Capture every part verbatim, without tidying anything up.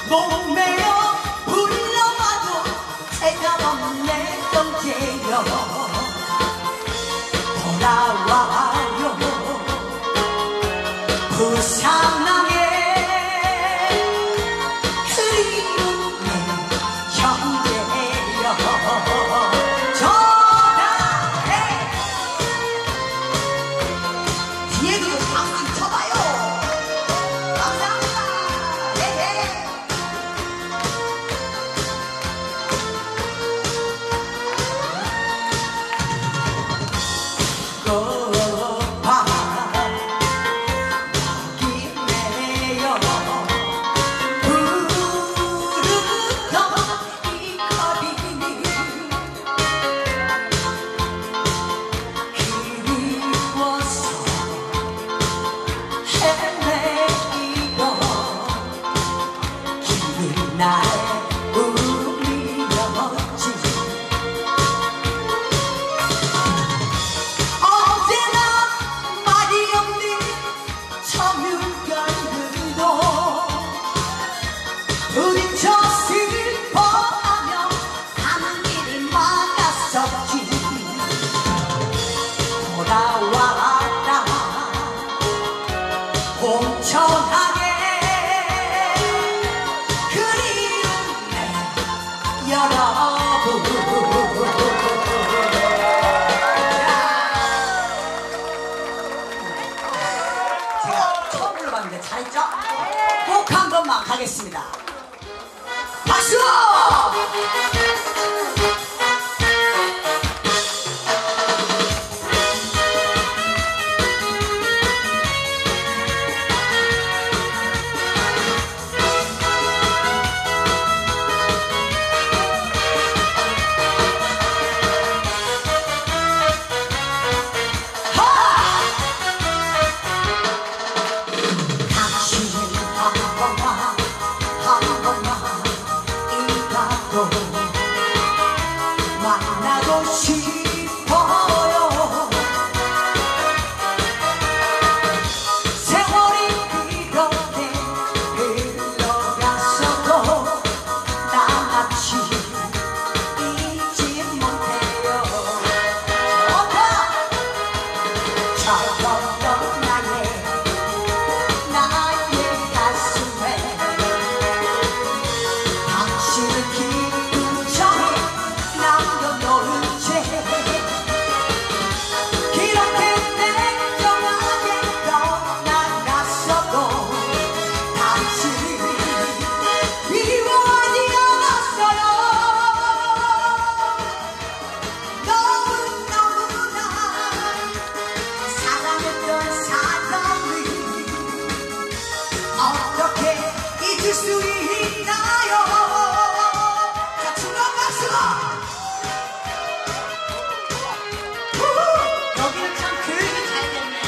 목매어 불러봐도 새가없네 경제여 돌아와요 부산항에 그리운 내 형제여 전화해 뒤에도 방금 쳐봐요. 감사합니다. 네네. 고파 여기네요 부르던 이 거리 그리워서 헤매이던 긴 나의 꿈이었지 언제나 말이 없는 저 물결들도 부딪혀 슬퍼하며 가는 길이 막았었지 돌아왔다 공천하게 그리운 내 여러분 제가 처음 불러봤는데 잘했죠? 꼭 한 번만 가겠습니다. 박수! 당신은 한 번만 한 번만 이라도 만나고 싶어요. 세월이 이렇게 흘러갔어도 나같이 잊지 못해요. 좋다! 차가웠던 나의 나의 가슴에 당신을 기쁘게 남겨놓은 채 그렇게 냉정하게 떠나갔어도 당신을 미워하지 않았어요. 너무너무나 사랑했던 사람을 어떻게 잊을 수 있나요? 자, 중간 박수가! 우후! 여기는 참 교육이 잘 됐네.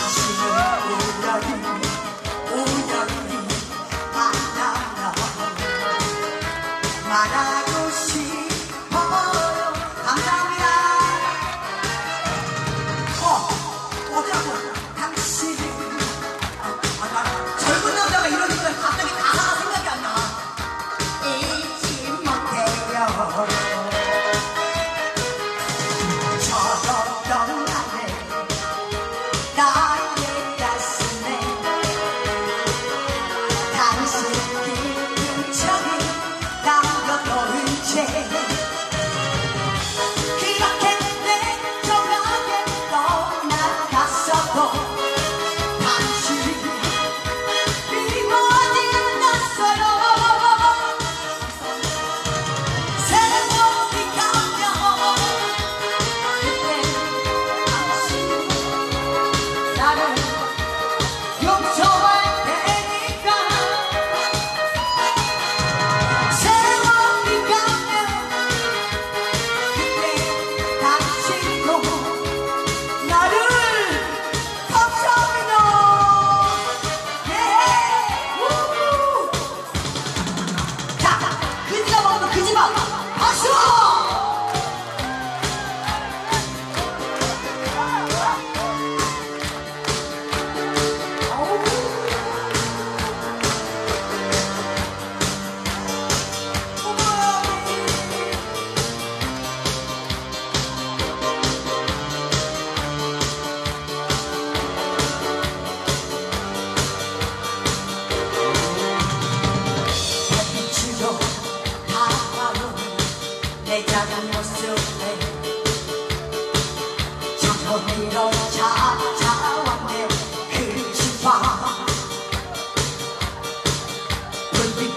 당신은 우연히 우연히 만나나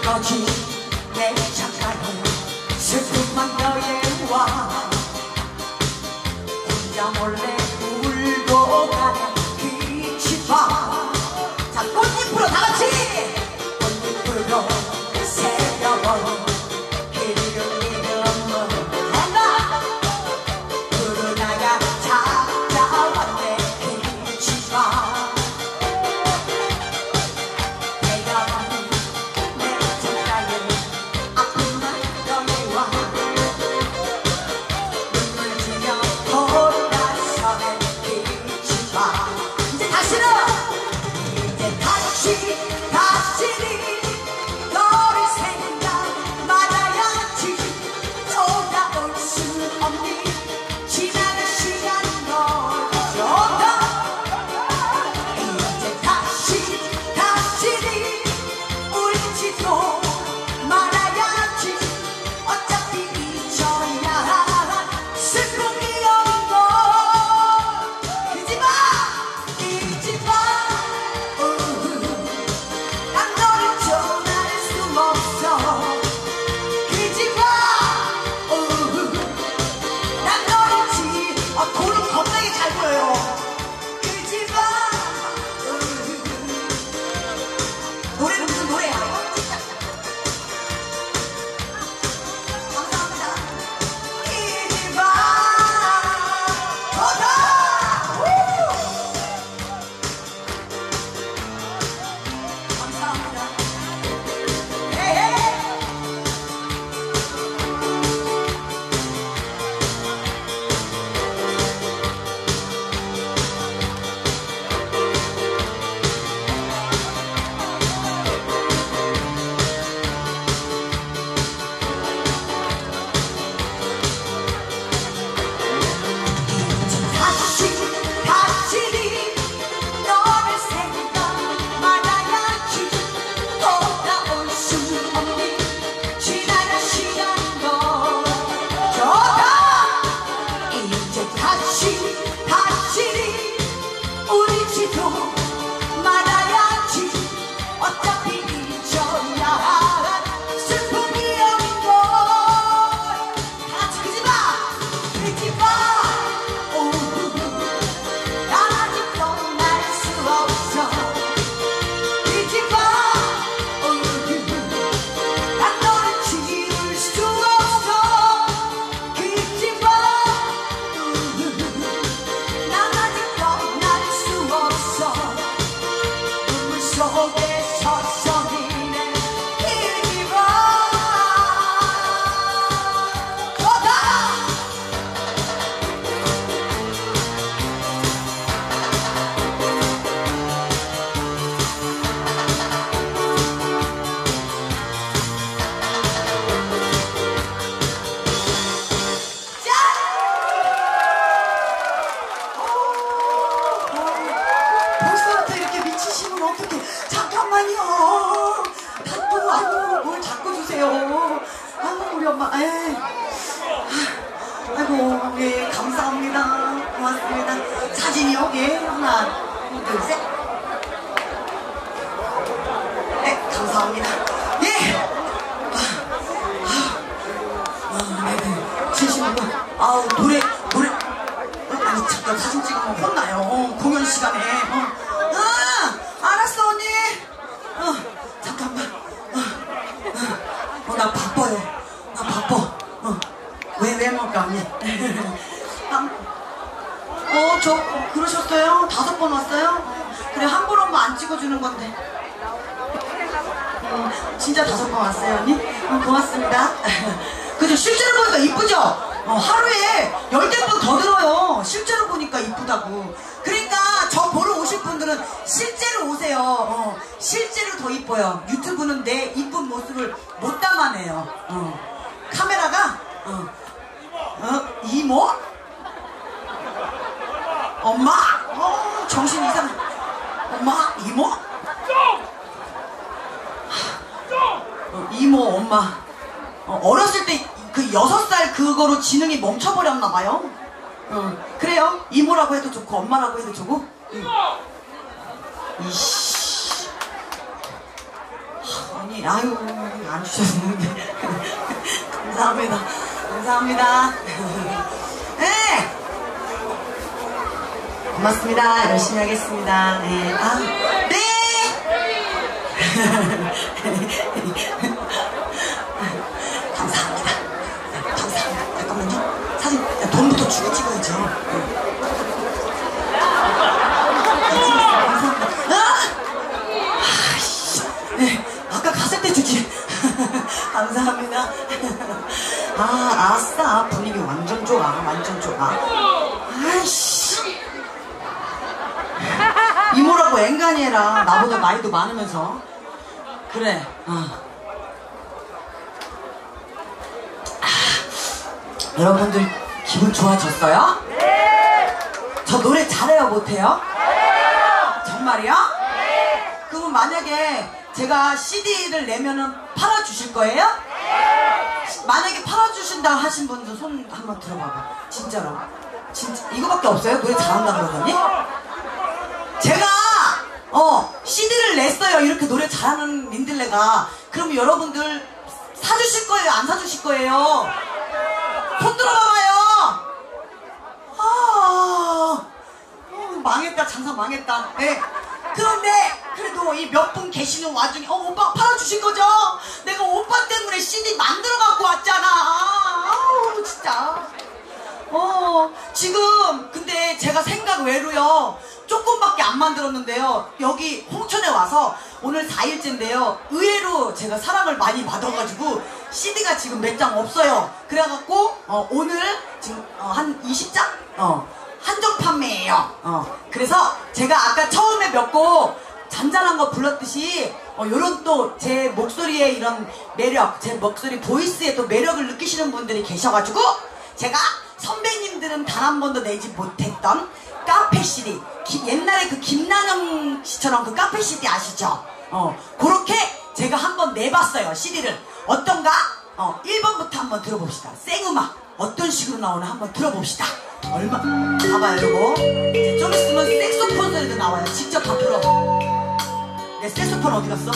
거지 내 잠깐은 슬픔만 여행와 혼자 몰래 울고 가는 빛이 봐. 자, 꽃잎으로 다같이 꽃잎으로 새겨본 길을 이름은 한다. 푸르나가 찾아왔네 빛이 봐. 내가 받는 내 정가는 아픔만 여기와 눈물 지며 돌아서는 빛이 봐. 이제 다시는 이제 다시 다시는 너를 생각 말아야지. 돌아올 수 없니 지나간 시간 널 줬다. 이제 다시 다시는 울지도 말아야지. 어차피 잊혀야 할 슬픔이 없는 걸. 잊지마 잊지마. 난 너를 전할 수 없어. 잊지마. 난 너를 지. 아, 돌은 겁나게 잘 보여요. 잊지마. 노래는 무슨 노래야? 감사합니다. 잊지마. 좋다. 우! 감사합니다. 헤헤. 다시 다시는 너를 생각 말아야지. 돌아올 수 없니 지나간 시간 널 줬다. 이제 다시 다시는 울지도 말아야지. 어차피 잊혀야 할 슬픔이 없는 걸. 다같이 그지마 그지마. 난 아직 떠날 수 없어. 잊지마. 난 너를 지울 수 없어. 잊지마. 난 아직 떠날 수 없어. 눈물 속에 서성이네 잊지마. 좋다. 벌써부터 이렇게 미치시면 어떡해. 잠깐만요. 또 아이고 뭘 자꾸 주세요. 아이고 우리 엄마. 에이. 아이고 예 감사합니다. 고맙습니다. 사진이 여기 하나 둘 셋. 네 감사합니다. 예. 아, 네네. 진심으로. 아우 노래 노래. 어, 아니 잠깐 사진 찍으면 혼나요. 어, 공연 시간에. 어. 아 알았어 언니. 어 잠깐만. 어, 어, 어, 나 바빠요. 나 바빠. 어. 왜 왜 먹을까 언니? 어 저 그러셨어요? 다섯 번 왔어요? 그래 한 번 오면 안 찍어주는 건데. 어, 진짜 다섯 번 왔어요 언니? 어, 고맙습니다. 그죠? 실제로 보니까 이쁘죠? 어, 하루에 열댓 번 더 들어요. 실제로 보니까 이쁘다고. 그러니까 저 보러 오실 분들은 실제로 오세요. 어, 실제로 더 이뻐요. 유튜브는 내 이쁜 모습을 못 담아내요. 어. 카메라가 어. 어? 이모? 엄마? 어, 정신 이상. 엄마? 이모? 어, 이모, 엄마. 어, 어렸을 때 그 여섯 살 그거로 지능이 멈춰버렸나봐요. 어, 그래요. 이모라고 해도 좋고 엄마라고 해도 좋고. 응. 이씨. 하, 언니 분이 아유 안 주셨는데 감사합니다. 감사합니다. 네. 고맙습니다. 열심히 하겠습니다. 네. 아, 네. 감사합니다. 감사합니다. 잠깐만요. 사진 돈부터 주고 찍어야죠. 감사합니다. 아! 아이씨. 네. 아까 갔을 때 주지. 감사합니다. 아, 아싸. 분위기 완전 좋아. 완전 좋아. 아이씨. 이모라고 앵간히 해라. 나보다 나이도 많으면서. 그래. 어. 아, 여러분들 기분 좋아졌어요? 네. 저 노래 잘해요, 못해요? 네. 정말이요? 네. 그러면 만약에 제가 씨디를 내면은 팔아주실 거예요? 네. 만약에 팔아주신다 하신 분들 손 한번 들어봐봐. 진짜로. 진짜 이거밖에 없어요? 노래 잘한다 그러더니? 제가 어 씨디를 냈어요. 이렇게 노래 잘하는 민들레가. 그럼 여러분들 사주실 거예요? 안 사주실 거예요? 손 들어봐봐요. 아, 어, 망했다. 장사 망했다. 네. 그런데 그래도 이 몇 분 계시는 와중에 어 오빠 팔아주실 거죠? 내가 오빠 때문에 씨디 만들어 갖고 왔잖아. 아우 진짜. 어 지금 근데 제가 생각 외로요 조금밖에 안 만들었는데요. 여기 홍천에 와서 오늘 사 일째인데요. 의외로 제가 사랑을 많이 받아가지고 씨디가 지금 몇 장 없어요. 그래갖고 어, 오늘 지금 어, 한 이십 장? 어, 한정 판매예요. 어, 그래서 제가 아까 처음에 몇 곡 잔잔한 거 불렀듯이 어, 요런 또 제 목소리의 이런 매력, 제 목소리 보이스의 또 매력을 느끼시는 분들이 계셔가지고 제가 선배님들은 단 한 번도 내지 못했던 카페 씨디, 기, 옛날에 그 김나영 씨처럼 그 카페 씨디 아시죠? 어, 그렇게 제가 한번 내봤어요. 씨디를. 어떤가? 어, 일 번부터 한번 들어봅시다. 생음악 어떤 식으로 나오나 한번 들어봅시다. 얼마? 봐봐요, 요거. 이제 좀 있으면 색소폰 소리도 나와요. 직접 다 들어. 내 색소폰 어디 갔어?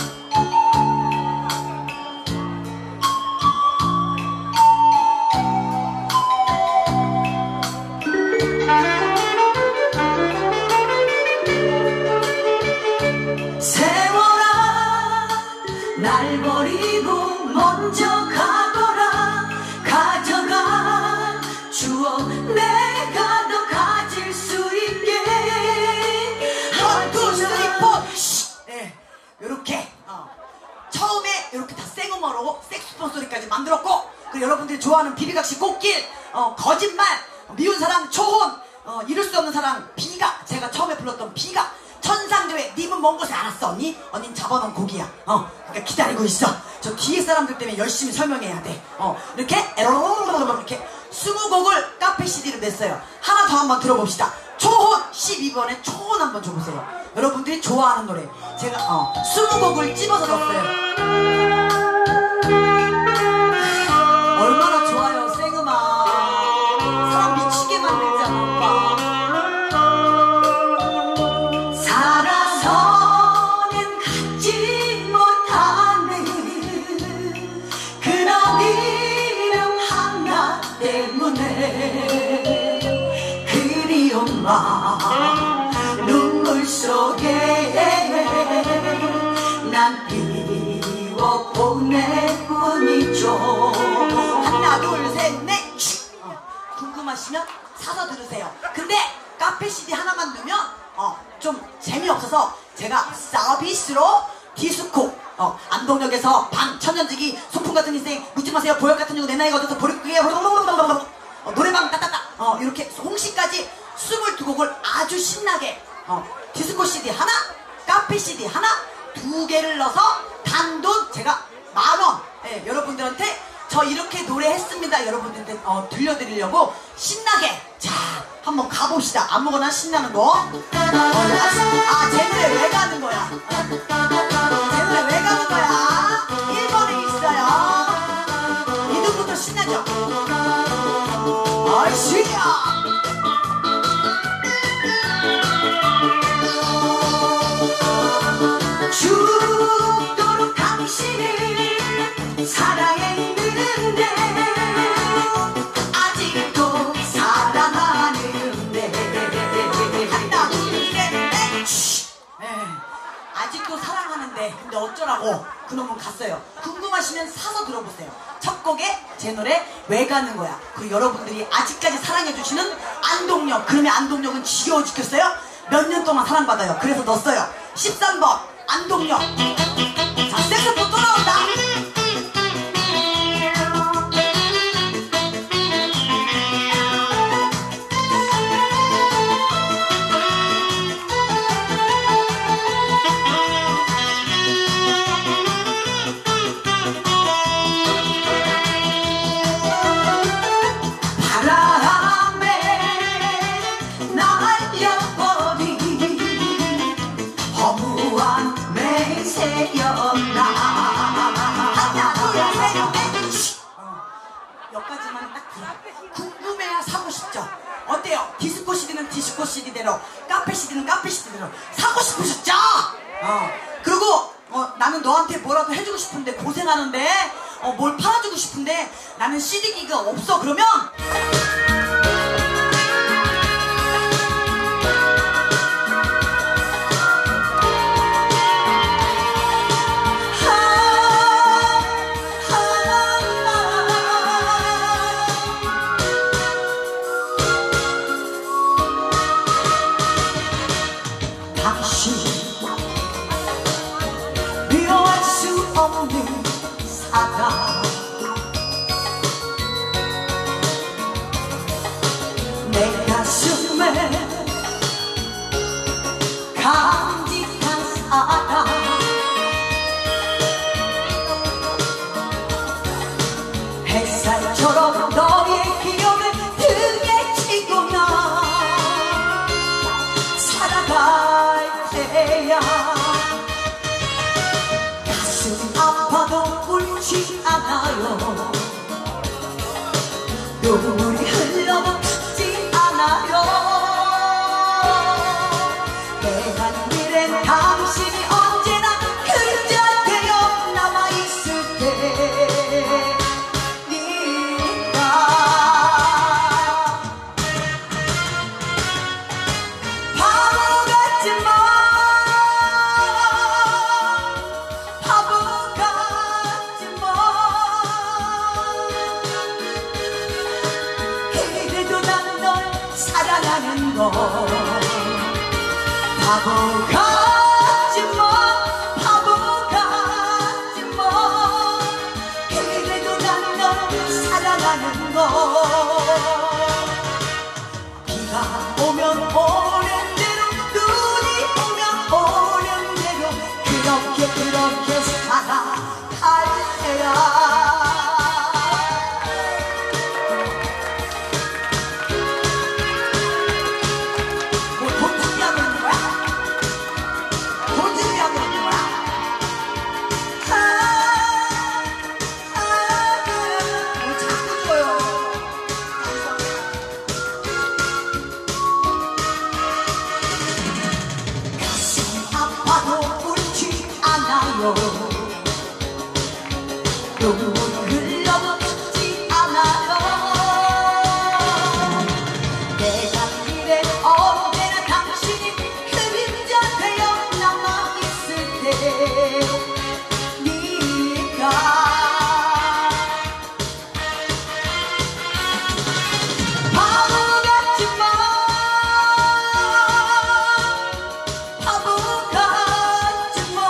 날 버리고 먼저 가거라. 가져가 추억 내가 더 가질 수 있게. 원, 투, 쓰리, 포. 네, 요렇게 어. 처음에 요렇게 다 생음으로 색소폰 소리까지 만들었고, 그리고 여러분들이 좋아하는 비비각시 꽃길, 어, 거짓말, 미운 사랑, 초혼, 어, 이룰 수 없는 사랑, 비가, 제가 처음에 불렀던 비가, 천상교회. 님은 먼 곳에 안 왔어 언니? 언닌 잡아놓은 곡이야. 어, 그러니까 기다리고 있어. 저 뒤에 사람들 때문에 열심히 설명해야 돼. 어, 이렇게 이렇게 스무 곡을 카페 씨디로 냈어요. 하나 더 한번 들어봅시다. 초혼 십이 번에 초혼 한번 줘보세요. 여러분들이 좋아하는 노래 제가 어 스무 곡을 찝어서 넣었어요. 얼마나 좋아요. 생음악 사람 미치게 만들잖아 오빠. 눈물 속에 난 비워보낼 뿐이죠. 하나 둘 셋 넷. 어, 궁금하시면 사서 들으세요. 근데 카페 씨디 하나만 넣으면 어, 좀 재미없어서 제가 서비스로 디스코 어, 안동역에서 방 천연지기 소풍 같은 인생 묻지 마세요. 보약 같은 경우 내 나이가 어디서 버릴게요. 어, 노래방 따따따 어, 이렇게 홍시까지 스물두 곡을 아주 신나게 어, 디스코 씨디 하나, 카페 씨디 하나, 두 개를 넣어서 단돈 제가 만원 예, 여러분들한테 저 이렇게 노래했습니다. 여러분들한테 어, 들려드리려고 신나게 자 한번 가봅시다. 아무거나 신나는 거. 어, 아, 제 노래 왜 가는 거야? 어, 제 노래 왜 가는 거야? 일 번에 있어요. 이등부터 신나죠? 아이씨야! 죽도록 당신을 사랑했는데 아직도 사랑하는데 하나 둘셋넷 아직도 사랑하는데 근데 어쩌라고 그놈은 갔어요. 궁금하시면 사서 들어보세요. 첫 곡에 제 노래 왜 가는 거야. 그리고 여러분들이 아직까지 사랑해주시는 안동역. 그러면 안동역은 지겨워 죽겠어요? 몇 년 동안 사랑받아요. 그래서 넣었어요. 십삼 번 안동역. 자, 색소폰 또 나온다. 여기까지만 딱 들어. 궁금해야 사고 싶죠? 어때요? 디스코 씨디는 디스코 씨디대로, 카페 씨디는 카페 씨디대로 사고 싶으셨죠? 어. 그리고 어, 나는 너한테 뭐라도 해주고 싶은데 고생하는데 어, 뭘 팔아주고 싶은데 나는 씨디기가 없어. 그러면 미워할 수 없는 사랑 내 가슴에 간직한 사랑 햇살처럼 너의 기억을 등에 지고 나 살아갈 때야 가슴이 아파도 울지 않아요. 눈물이 흘러도 죽지 않아요. 내 하늘엔 당신이 언제나 그림자 되어 남아있을 때 네가 바보 같지만 사랑하는 거 바보 같지만 바보 같지만 그래도 난 널 사랑하는 거 비가 오면 오는 대로 눈이 오면 오는 대로 그렇게 그렇게 살아갈 테야. 눈물이 흘러도 죽지 않아요. 내가 길에 언제나 당신이 그림자 되어 남아있을 때 네가 바보 같지만 바보 같지만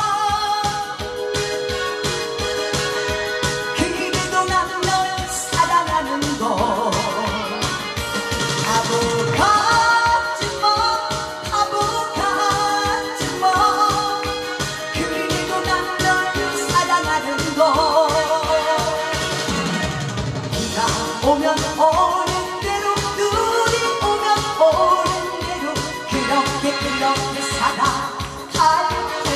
그래도 난 널 사랑하는 거 바보 같지만 바보 같지만 그래도 난 널 사랑하는 거 비가 오면 오는 대로 눈이 오면 오는 대로 그렇게 그렇게 살아갈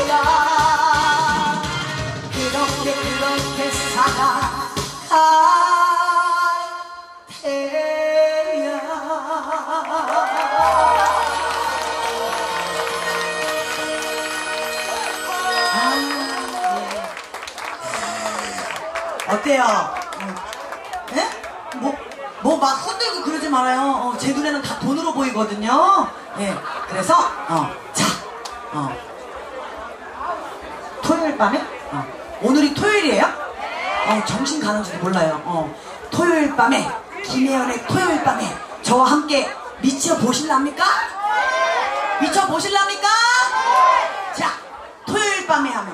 테야. 그렇게 그렇게 살아갈 테야. 아, 예. 어때요? 어. 예? 뭐, 뭐 막 흔들고 그러지 말아요. 어, 제 눈에는 다 돈으로 보이거든요. 예. 그래서, 어, 자, 어. 토요일 밤에? 어. 오늘이 토요일이에요? 어, 정신 가는지도 몰라요. 어. 토요일 밤에, 김혜연의 토요일 밤에 저와 함께 미쳐보실랍니까? 미쳐보실랍니까? 자, 토요일 밤에 하면